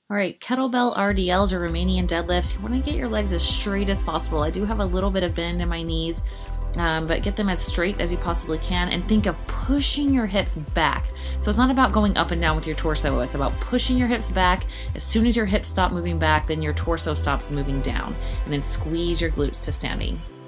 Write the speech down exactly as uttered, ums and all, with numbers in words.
All right, kettlebell R D Ls or Romanian deadlifts. You want to get your legs as straight as possible. I do have a little bit of bend in my knees, um, but get them as straight as you possibly can, and think of pushing your hips back. So it's not about going up and down with your torso. It's about pushing your hips back. As soon as your hips stop moving back, then your torso stops moving down, and then squeeze your glutes to standing.